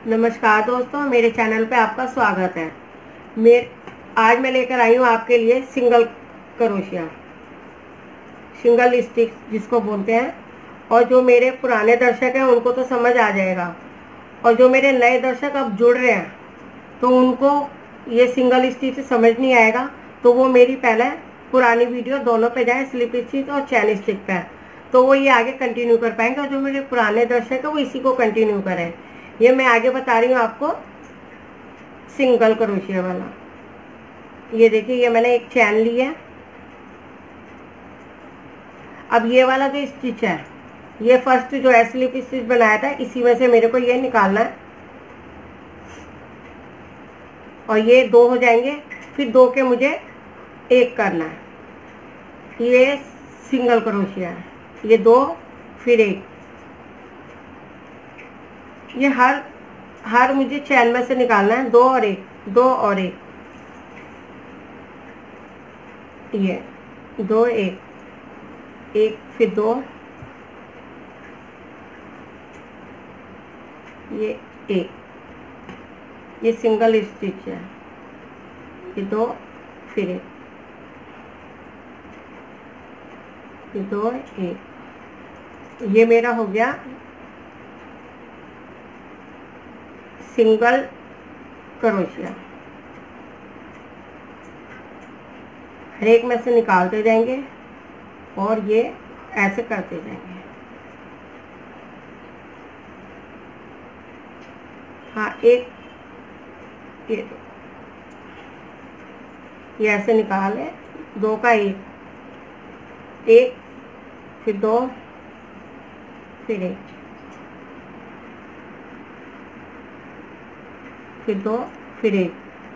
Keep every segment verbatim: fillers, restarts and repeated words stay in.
नमस्कार दोस्तों, मेरे चैनल पे आपका स्वागत है। मेर आज मैं लेकर आई हूँ आपके लिए सिंगल क्रोशिया, सिंगल स्टिच जिसको बोलते हैं। और जो मेरे पुराने दर्शक हैं उनको तो समझ आ जाएगा, और जो मेरे नए दर्शक अब जुड़ रहे हैं तो उनको ये सिंगल स्टिच समझ नहीं आएगा। तो वो मेरी पहले पुरानी वीडियो दोनों पे जाए, स्लिप स्टिच और चैन स्टिच पे, तो वो ये आगे कंटिन्यू कर पाएंगे। और जो मेरे पुराने दर्शक है वो इसी को कंटिन्यू करें। ये मैं आगे बता रही हूँ आपको सिंगल क्रोशिया वाला। ये देखिए, ये मैंने एक चैन ली है। अब ये वाला जो स्टिच है, ये फर्स्ट जो है स्लिप स्टिच बनाया था, इसी में से मेरे को ये निकालना है। और ये दो हो जाएंगे, फिर दो के मुझे एक करना है। ये सिंगल क्रोशिया है। ये दो फिर एक, ये हर हर मुझे चैन में से निकालना है। दो और एक, दो और एक, ये दो एक, एक फिर दो, ये एक, ये सिंगल स्टिच है। ये दो फिर एक, ये दो एक, ये मेरा हो गया सिंगल क्रोशिया। हर एक में से निकालते जाएंगे और ये ऐसे करते जाएंगे। हाँ, एक ये दो, ये ऐसे निकाले, दो का एक, एक फिर दो फिर एक, फिर दो फिर एक,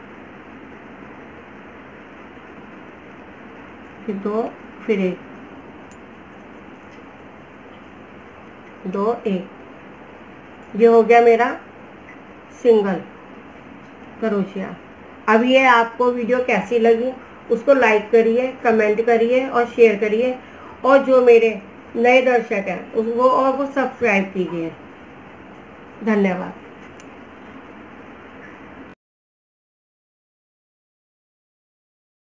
फिर दो फिर एक, दो एक। ये हो गया मेरा सिंगल क्रोशिया। अब ये आपको वीडियो कैसी लगी उसको लाइक करिए, कमेंट करिए और शेयर करिए। और जो मेरे नए दर्शक हैं उसको और वो सब्सक्राइब कीजिए। धन्यवाद।